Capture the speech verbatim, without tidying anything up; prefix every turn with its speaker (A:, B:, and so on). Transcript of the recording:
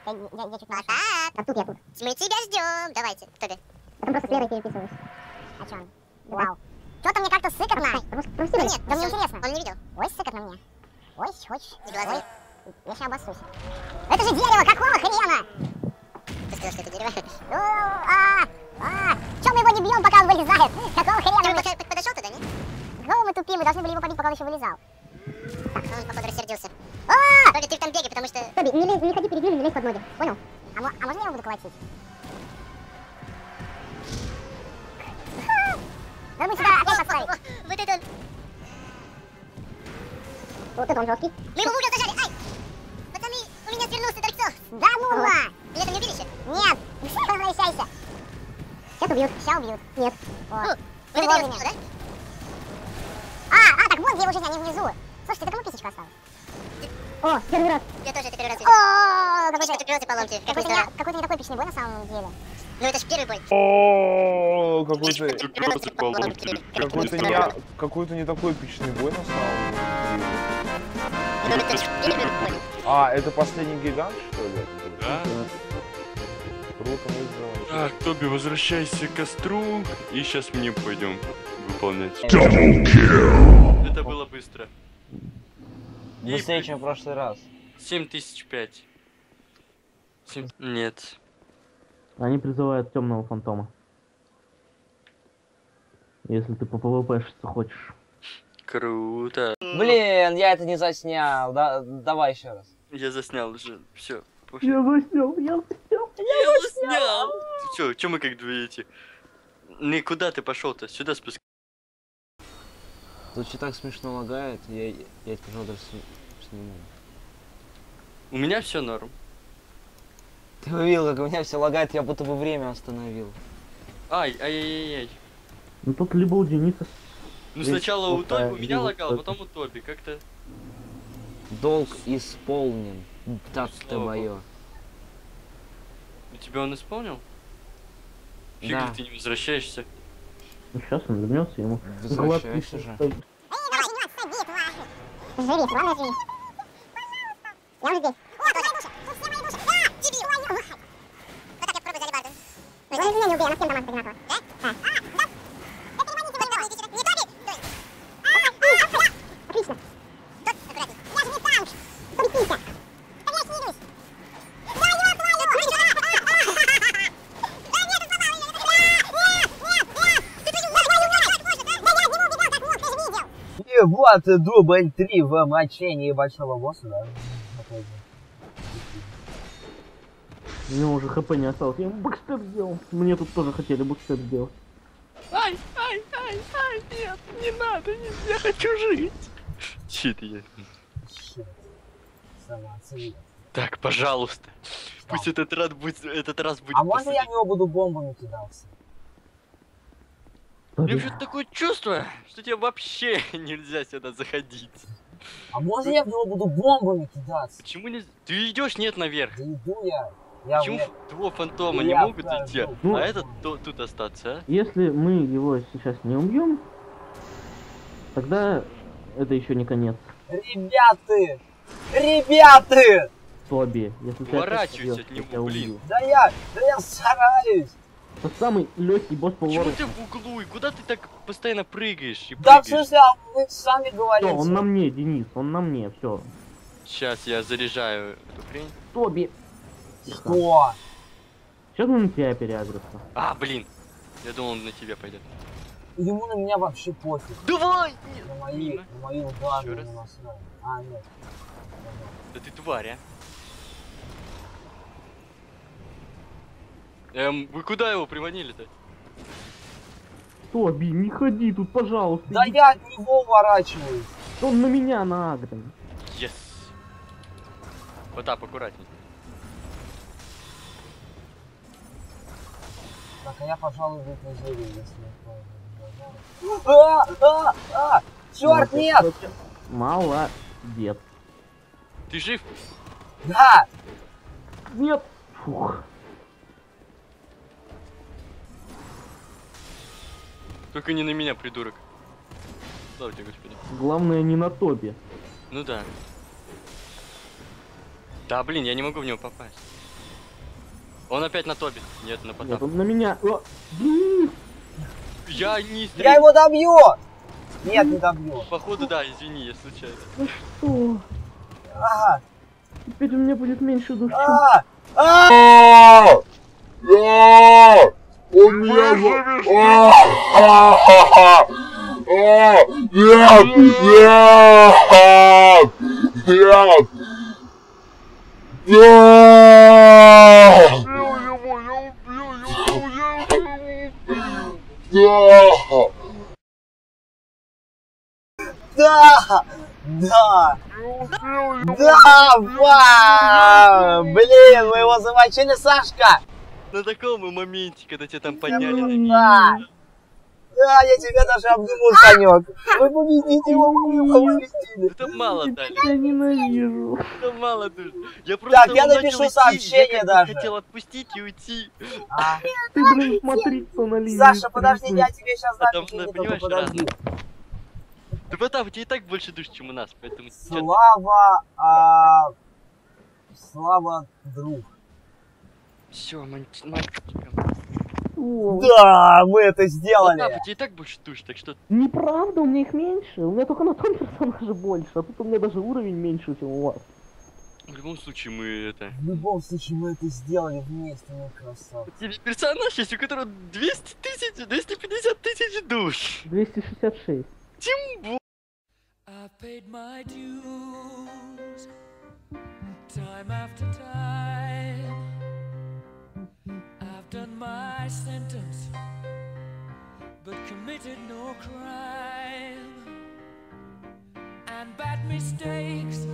A: Я, я, я чуть не
B: Пока.
A: А тут я тут.
B: Мы тебя ждем. Давайте, кто ты?
A: Потом просто с Лерой переписываюсь. А чё он? Вау. Чё-то мне как-то сыкотно.
B: Да нет,
A: да мне
B: всё,
A: интересно.
B: Он не видел.
A: Ой, сыкотно мне. Ой, хочешь?
B: Не глаза.
A: Ой, я сейчас обоссусь. Это же дерево, какого хрена?
B: Ты сказал, что это дерево.
A: О, а, а, чё мы его не бьем, пока он вылезает? Какого хрена?
B: Ты
A: мы-
B: пока подошел туда, нет?
A: Какого мы тупим? Мы должны были его побить, пока он еще вылезал.
B: Так, он, походу, рассердился.
A: А!
B: Только ты там бегай, потому что...
A: Тоби, не, лезь- не ходи перед ним, не лезь под ноги. Понял? А, мо- а можно я его буду колотить? Надо мы сюда опять поставить.
B: О, вот это он.
A: Вот это он жесткий.
B: Мы его в угол зажали. Ай! Пацаны, у меня свернулся торцов.
A: Да ну ла!
B: Меня там не убили еще?
A: Нет! Возвращайся! Сейчас убьют. Сейчас убьют. Нет.
B: О,
A: О,
B: вот
A: ты
B: это я
A: вовремя.
B: успел, да?
A: А, а, так вот где его жизнь, они внизу. Слушай, ты кому писечку оставил? О, первый раз.
B: Я тоже это первый раз вижу.
A: О,
B: Какой-то
A: какой-то...
B: прилеты поломки. Как
A: Какой-то
B: здорово.
A: не, какой-то не такой пичный бой на самом деле.
B: Ну это ж первый бой.
C: О, какой-то
B: Прилеты поломки.
C: какой-то не какой-то не такой эпичный бой на самом деле.
B: Ну это ж первый бой.
C: А, это последний гигант, что ли?
D: Да.
C: Круто мы сделали.
D: Так, Тоби, возвращайся к костру, и сейчас мне пойдем выполнять. Это было быстро.
E: Быстрее, чем в прошлый раз.
D: семь тысяч пять. Семь... Нет.
F: Они призывают темного фантома. Если ты по пвпшиться хочешь.
D: Круто.
E: Блин, я это не заснял. Да, давай еще раз.
D: Я заснял уже. Все.
F: Я заснял, я заснял.
D: Я заснял. Ты чё, чё мы как две эти? Не, куда ты пошел-то? Сюда спускай.
E: Тут что так смешно лагает, я, я это просмотр сниму.
D: У меня все норм.
E: Ты увидел, как у меня все лагает, я будто бы время остановил.
D: Ай, ай-яй-яй-яй.
F: Ну тут либо у Дениса...
D: Ну
F: Ведь
D: сначала у,
F: плохая,
D: Тоби, у меня
F: либо
D: лагало,
F: это-
D: потом у Тоби. Как-то...
E: Долг исполнен. Так ты
D: Слава
E: мое.
D: У тебя он исполнил? Фиг
E: Да.
D: ли ты не возвращаешься?
F: Ну сейчас он вернется ему.
E: Возвращайся же.
A: Живи, главное живи. Я уже здесь.
B: О, тоже души. Тут все мои души. Да, дебил. Вот так я попробую залибать, да?
A: Главное меня не убей, она всем домашних одинаково.
B: Да?
A: Да.
B: А, да. Да переманите меня, давай, идите сюда. Не Тоби! Стой.
A: Отлично.
B: Тот, аккуратней.
A: Я же не танк. Победился.
B: Да я снизусь. Да ёб твою! Да нет, ты сломал её. Нет, нет, нет. Ты твою мать, твою мать, как можно, да? Да я от него убегал, как мог, ты же видел.
E: И вот дубль три в мочении большого босса, да?
F: У него уже хп не осталось. Я ему бэкстеп сделал. Мне тут тоже хотели бэкстеп сделать.
D: Ай, ай, ай, ай, нет, не надо, не, я хочу жить. Чит я. Так, пожалуйста. Пусть этот раз будет, этот раз будет
E: А можно я в
D: последний.
E: него буду бомбами кидаться?
D: У меня вообще такое чувство, что тебе вообще нельзя сюда заходить.
E: А можно я в него буду бомбами кидаться?
D: Почему не... Ты идешь, нет, наверх.
E: Да иду я. Я
D: Почему
E: вверх.
D: два фантома не
E: Я
D: могут
E: вхожу.
D: идти,
F: Ну.
D: а этот то- тут остаться, а?
F: Если мы его сейчас не убьем, тогда это еще не конец.
E: Ребята! Ребята!
F: Тоби, если ты опять
D: Уворачивайся
F: убьёшь,
D: от
F: я
D: него,
F: тебя
D: блин.
F: убью.
E: Да я, да я стараюсь!
F: Это самый легкий босс по
D: Почему
F: лору.
D: ты в углу? И куда ты так постоянно прыгаешь и
E: Да в
D: прыгаешь?
E: смысле, а вы сами
F: Все,
E: говорите.
F: он на мне, Денис, он на мне, все.
D: Сейчас я заряжаю эту хрень.
F: Тоби.
E: Что?
F: Сейчас он на тебя переагрится.
D: А, блин. Я думал, он на тебя пойдет.
E: Ему на меня вообще пофиг.
D: Давай!
E: На мои,
D: Мимо.
E: на мои удары
D: Ещё раз.
E: ему насрать. А, нет.
D: Да ты тварь, а. Эм, вы куда его приманили-то?
F: Тоби, не ходи тут, пожалуйста.
E: Да
F: иди.
E: я от него уворачиваюсь.
F: Он на меня нагрен.
D: Yes. Вот так, аккуратней.
E: Так, а я, пожалуй, выпью зелье, если это... А, а, а! Черт,
F: Вот,
E: нет!
F: вот, молодец.
D: Ты жив?
E: Да!
F: Нет. Фух.
D: Только не на меня, придурок. Слава тебе, Господи.
F: Главное не на Тоби.
D: Ну да. Да, блин, я не могу в него попасть. Он опять на Тоби. Нет, на
F: Нет,
D: Потапа.
F: он на меня. О, блин.
D: Я не
E: Я
D: стрелял.
E: его добью! Нет, не добью.
D: Походу, да, извини, я случайно.
F: Ну что?
E: Ага.
F: Теперь у меня будет меньше душ, чем...
E: А! А!
C: Он меня... Нет! Нет! Нет! Нет! Я его, я убью, я убью, я убью!
E: Да! Да! Да! Вау! Блин, мы его замочили, Сашка!
D: На таком моменте, когда тебя там подняли. такие.
E: Да! Да, я тебя даже обниму, Санек! Вы победите его, мы его победили!
D: Это мало дали.
F: Я ненавижу.
D: Это мало даже. Я просто
E: Так, я
D: он начал
E: напишу
D: идти,
E: сообщение
D: я как бы
E: даже.
D: хотел отпустить и уйти.
E: А.
F: Ты, блин, смотри, кто на линии.
E: Саша, подожди, я тебе сейчас
D: Потому
E: запись
D: что,
E: не
D: понимаешь,
E: подожди.
D: Да Потап, у тебя и так больше душ, чем у нас, поэтому... чё-
E: Слава, а... Слава, друг.
D: Всё, мальчик.
F: О,
E: Да, мы это
D: Потап,
E: сделали.
D: у тебя и так больше душ, так что...
F: неправда, у меня их меньше. У меня только на том персонаже больше, а тут у меня даже уровень меньше, чем у вас.
D: В любом случае, мы это...
E: В любом случае, мы это сделали вместе, мы красавцы.
D: У тебя персонаж есть, у которого двести тысяч, двести пятьдесят тысяч душ.
F: двести шестьдесят шесть.
D: Тем более.
G: I paid my dues time after time. I've done my sentence, but committed no crime. And bad mistakes